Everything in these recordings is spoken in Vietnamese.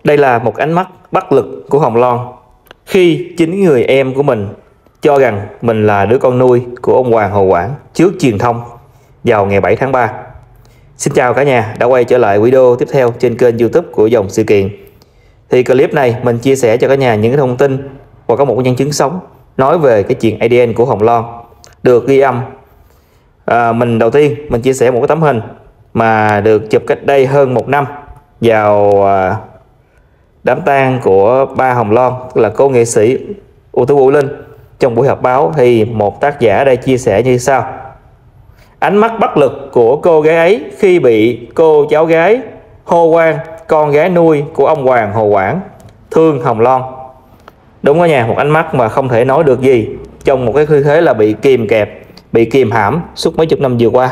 Đây là một ánh mắt bất lực của Hồng Loan khi chính người em của mình cho rằng mình là đứa con nuôi của ông Hoàng Hồ Quảng trước truyền thông vào ngày 7 tháng 3. Xin chào cả nhà đã quay trở lại video tiếp theo trên kênh YouTube của Dòng Sự Kiện. Thì clip này mình chia sẻ cho cả nhà những cái thông tin và có một nhân chứng sống nói về cái chuyện ADN của Hồng Loan được ghi âm. Đầu tiên mình chia sẻ một cái tấm hình mà được chụp cách đây hơn 1 năm vào đám tang của ba Hồng Loan, tức là cô nghệ sĩ ưu tú Vũ Linh. Trong buổi họp báo thì một tác giả đây chia sẻ như sau: ánh mắt bất lực của cô gái ấy khi bị cô cháu gái hô hoang con gái nuôi của ông Hoàng Hồ Quảng thương Hồng Loan. Đúng đó nha, một ánh mắt mà không thể nói được gì trong một cái tư thế là bị kìm kẹp, bị kìm hãm suốt mấy chục năm vừa qua.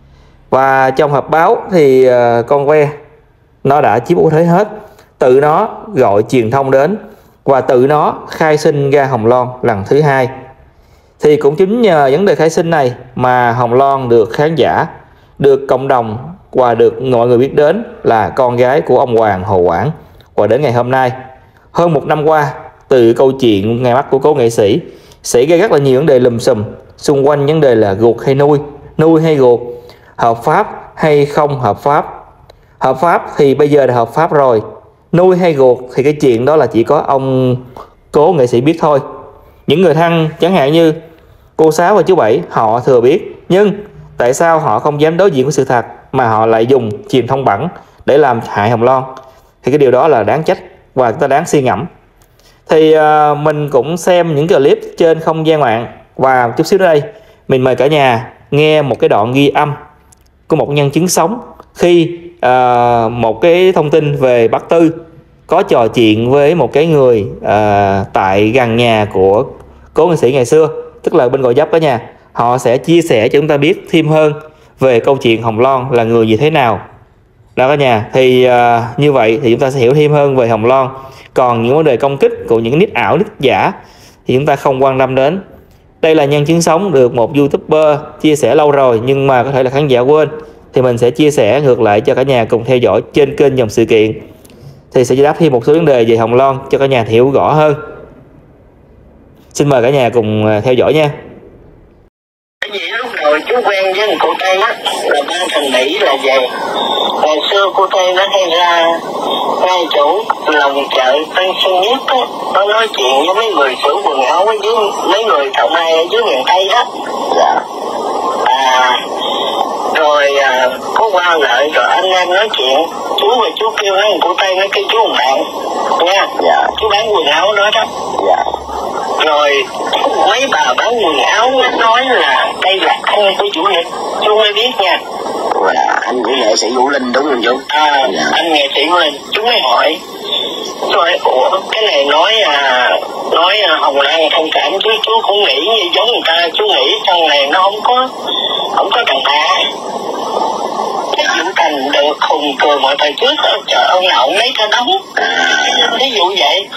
Và trong họp báo thì con que nó đã chiếm ưu thế hết, tự nó gọi truyền thông đến và tự nó khai sinh ra Hồng Loan lần thứ hai. Thì cũng chính nhờ vấn đề khai sinh này mà Hồng Loan được khán giả, được cộng đồng và được mọi người biết đến là con gái của ông Hoàng Hồ Quảng. Và đến ngày hôm nay, hơn 1 năm qua, từ câu chuyện ngày mắt của cô nghệ sĩ xảy ra rất là nhiều vấn đề lùm xùm xung quanh vấn đề là ruột hay nuôi, nuôi hay ruột, hợp pháp hay không hợp pháp. Hợp pháp thì bây giờ đã hợp pháp rồi, nuôi hay ruột thì cái chuyện đó là chỉ có ông cố nghệ sĩ biết thôi. Những người thân chẳng hạn như cô Sáu và chú Bảy họ thừa biết, nhưng tại sao họ không dám đối diện với sự thật mà họ lại dùng truyền thông bẩn để làm hại Hồng Loan? Thì cái điều đó là đáng trách và chúng ta đáng suy ngẫm. Thì mình cũng xem những cái clip trên không gian mạng, và chút xíu đây mình mời cả nhà nghe một cái đoạn ghi âm của một nhân chứng sống khi một cái thông tin về bác Tư có trò chuyện với một cái người tại gần nhà của cố nghệ sĩ ngày xưa, tức là bên Gò Vấp cả nhà. Họ sẽ chia sẻ cho chúng ta biết thêm hơn về câu chuyện Hồng Loan là người như thế nào đó cả nhà. Thì như vậy thì chúng ta sẽ hiểu thêm hơn về Hồng Loan. Còn những vấn đề công kích của những nick ảo, nick giả thì chúng ta không quan tâm đến. Đây là nhân chứng sống được một YouTuber chia sẻ lâu rồi, nhưng mà có thể là khán giả quên, thì mình sẽ chia sẻ ngược lại cho cả nhà cùng theo dõi trên kênh Dòng Sự Kiện. Thì sẽ giải đáp thêm một số vấn đề về Hồng Loan cho cả nhà hiểu rõ hơn. Xin mời cả nhà cùng theo dõi nha. Bởi vì lúc đầu chú quen với cô Tây á là ba thằng Mỹ là vậy. Ngày xưa cô Tây nó hay ra ngay chỗ lòng chợ Tân Sơn Nhất á, nó nói chuyện với mấy người sửa quần áo với mấy người thợ may ở dưới miền Tây đó. Dạ. Rồi có qua lại rồi anh em nói chuyện, chú và chú kêu nói cô Tây nó kêu chú bạn nha. Dạ. Chú bán quần áo đó đó. Dạ. Rồi mấy bà bán quần áo nói là đây là anh của chủ Linh, chú mới biết nha. Là anh của nghệ sĩ Vũ Linh đúng không chú? Dạ. Anh nghệ sĩ Vũ Linh. Chú mới hỏi rồi ủa cái này nói Hồng Loan thông cảm chứ chú cũng nghĩ như giống người ta, chú nghĩ trong này nó không có đàn bà. Vũ Thành được khùng cười mọi thời trước, trời ông nào ông lấy cái đóng. Ví dụ vậy.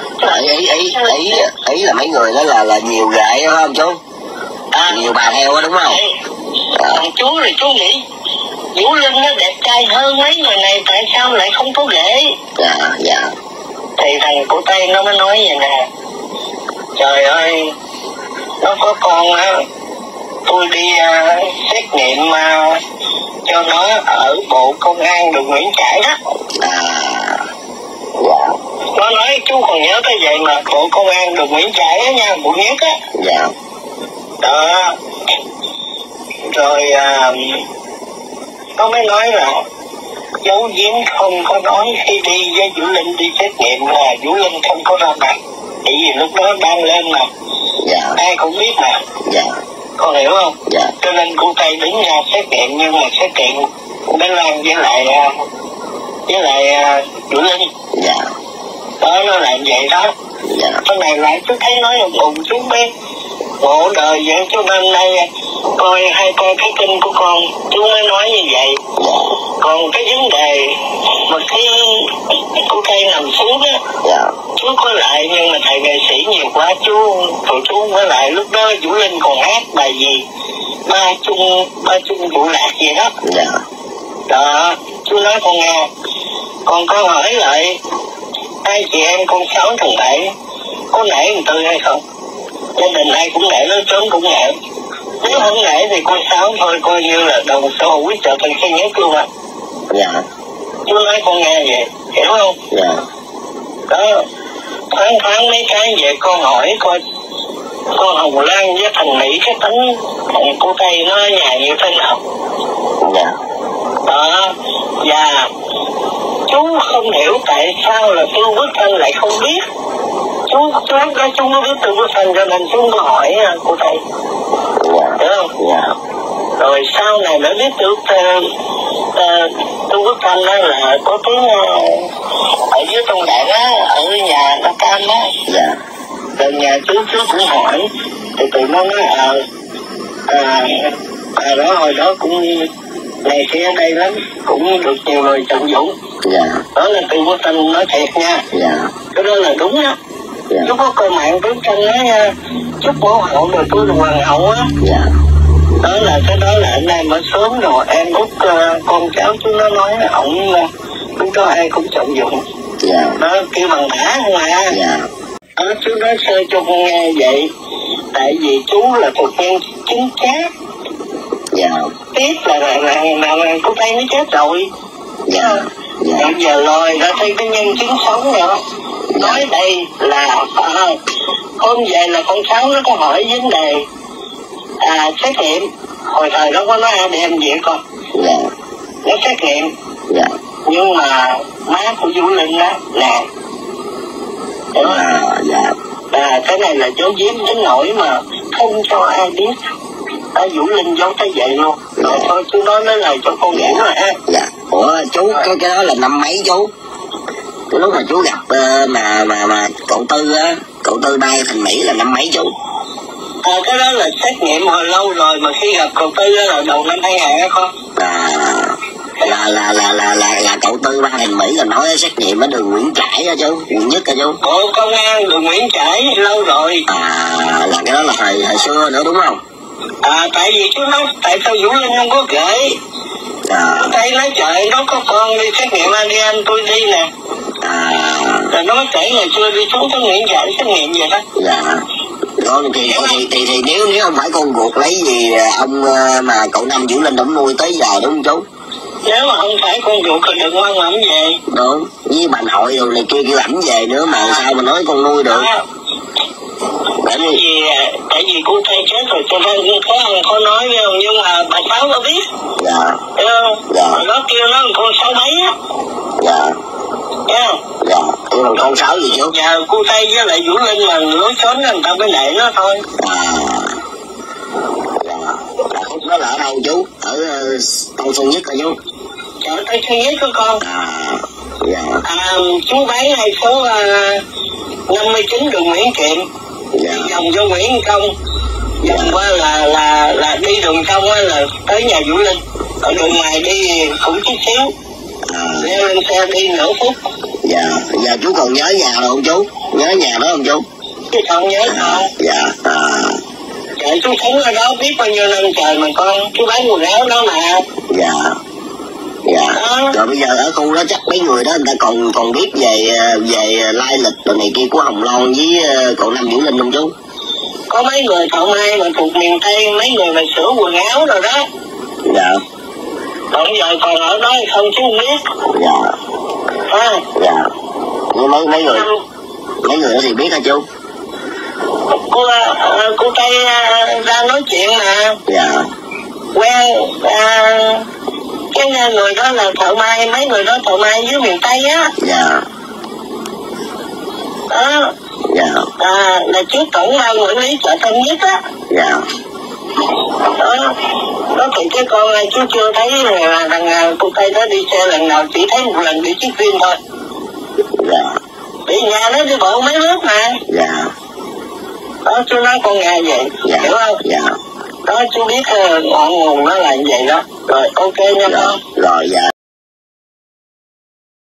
Ý là mấy người đó là nhiều gái đúng không chú? Nhiều bà theo đó đúng không? Còn chú rồi chú nghĩ Vũ Linh nó đẹp trai hơn mấy người này, tại sao lại không có ghệ? Dạ. Thì thằng của Tây nó mới nói vậy nè: trời ơi, nó có con á, tôi đi xét nghiệm cho nó ở bộ công an đường Nguyễn Trãi đó. Dạ. Nó nói chú còn nhớ cái vậy mà, bộ công an đường Nguyễn Trãi á nha, Quận Nhất á. Dạ. Đó. Rồi nó mới nói là giấu giếm không có nói khi đi với Vũ Linh đi xét nghiệm là Vũ Linh không có ra mặt, tại vì lúc đó đang lên mà. Dạ. Ai cũng biết mà. Dạ. Con hiểu không? Dạ. Cho nên cô Tây đứng ra xét nghiệm, nhưng mà xét nghiệm Bé Lan với lại Vũ Linh. Dạ. Đó, nó làm vậy đó. Dạ. Cái này lại chú thấy nói ùng chú biết ngộ đời vậy, cho nên nay hay coi cái kênh của con chú mới nói như vậy. Dạ. Còn cái vấn đề mà khi cô Tây nằm xuống á, dạ, chú có lại, nhưng mà thầy nghệ sĩ nhiều quá chú với lại lúc đó Vũ Linh còn hát bài gì ba chung vụ lạc gì đó. Dạ. Đó, chú nói con nghe, con có hỏi lại hai chị em con Sáu thằng Bảy có nể thằng Tư hay không? Gia đình ai cũng nể, nói trốn cũng nể. Nếu không nể thì con Sáu thôi coi như là đồng sở hữu trở thành cái nhất luôn ạ. Dạ. Chú nói con nghe vậy, hiểu không? Dạ. Đó, thoáng mấy cái vậy con hỏi coi con Hồng Lan với thằng Mỹ cái tính thằng cô Tây nó ở nhà như thế nào. Dạ. Đó, và chú không hiểu tại sao là Tư Quốc Thanh lại không biết. Chú lúc đó chú mới biết Tư Quốc Thanh cho nên chú mới hỏi cô Tây. Dạ. Hiểu không? Dạ. Rồi sau này mới biết Tư Quốc Thanh đó là có tiếng ở dưới trong đảng á, ở nhà nó Cam á. Dạ. Rồi nhà chú cũng hỏi thì tụi nó nói đó hồi đó cũng này kia ở đây lắm, cũng được nhiều người trọng dụng. Dạ. Đó là Tư Quốc Thanh nói thiệt nha. Dạ. Cái đó là đúng á. Dạ. Chú có coi mạng Tư Thanh nói nha, chúc bố hậu rồi tôi là hoàng hậu á. Dạ. Đó là anh em ở sớm rồi em út con cháu chú nó nói ổng lúc đó ai cũng trọng dụng. Dạ. Đó kêu bằng đã không à. Dạ. Đó chú nói sơ cho con nghe vậy. Tại vì chú là thuộc nhân chính xác. Dạ. Tiếc là cô Tây nó chết rồi. Dạ. Dạ. Bây giờ lòi ra thấy cái nhân chứng sống nữa. Nói đây là hôm về là con Sáu nó có hỏi vấn đề xét nghiệm. Hồi thời đó có nói ADN gì con. Dạ. Nó xét nghiệm. Dạ. Nhưng mà má của Vũ Linh á nè. Dạ. Cái này là dấu giếm đến nỗi mà không cho ai biết. Vũ Linh giấu tới vậy luôn. Rồi thôi chú nói lời cho con hiểu rồi ha. Dạ. Ủa chú cái đó là năm mấy chú? Cái lúc mà chú gặp mà cậu Tư bay thành Mỹ là năm mấy chú? Cái đó là xét nghiệm hồi lâu rồi, mà khi gặp cậu Tư là đầu năm 2000 á con. Là cậu Tư bay thành Mỹ là nói xét nghiệm ở đường Nguyễn Trãi á chú, Nguyễn Nhất á chú. Bộ công an đường Nguyễn Trãi lâu rồi. Là cái đó là thời xưa nữa đúng không? Tại vì chú nói tại sao Vũ Linh không có kể. Thầy nói trời nó có con đi xét nghiệm ADN tôi đi nè. Rồi nó kể ngày xưa đi xuống tới Nguyễn Trãi xét nghiệm vậy đó. Dạ. Rồi thì nếu không phải con ruột lấy gì ông mà cậu Năm Vũ Linh ông nuôi tới giờ đúng không chú? Nếu mà không phải con ruột thì đừng mong ẩm về. Đúng, với bà nội rồi này kia kêu ẩm về nữa mà sao mà nói con nuôi được. Tại vì cô Tây chết rồi cho nên khó nói với ông, nhưng mà bà Sáu có biết. Dạ. Thấy không? Dạ. Nó kêu nó con Sáu mấy á. Dạ. Thấy không? Dạ. Kêu bằng con Sáu gì chú? Dạ, cô Tây với lại Vũ Linh mà nói xóm người ta mới nể nó thôi. Dạ. Khúc đó là ở đâu chú? Ở Tân Xuân Nhất hả chú? Ở Tân Xuân Nhất của con. Dạ. Chú bán hai số 59 đường Nguyễn Kiệm. Dạ. Vòng cho Nguyễn Công. Vòng qua là đi đường xong là tới nhà Vũ Linh. Ở đường ngoài đi cũng chút xíu. Leo lên xe đi nửa phút. Dạ. Giờ chú còn nhớ nhà rồi không chú? Nhớ nhà đó không chú? Chứ không nhớ không? Dạ. Trời, chú sống ở đó biết bao nhiêu năm trời mà con. Chú bán quần áo đó mà. Dạ. Dạ. Rồi bây giờ ở khu đó chắc mấy người đó người ta còn biết về lai lịch rồi này kia của Hồng Loan với cậu Năm Vũ Linh không chú? Có mấy người thợ may mà thuộc miền Tây, mấy người mà sửa quần áo rồi đó. Dạ. Còn giờ còn ở đó hay không chứ không biết. Dạ. Dạ. Nhưng mấy người đó thì biết hả chú? Cô Tây ra nói chuyện mà. Dạ. Quen cái người đó là thợ may, mấy người đó thợ may dưới miền Tây á. Dạ. Đó. Dạ. Là trước tổng ban quản lý chợ Tân Nhất á. Dạ. Đó thì cái con chú chưa thấy là thằng cô Tây đó đi xe lần nào, chỉ thấy một lần đi chiếc phim thôi. Dạ. Đi nhà nó đi bộ mấy bước mà. Dạ. Đó chú nói con nghe vậy. Dạ. Hiểu không? Dạ. Đó chú biết ngọn nguồn nó là vậy đó. Rồi ok nha con. Rồi dạ.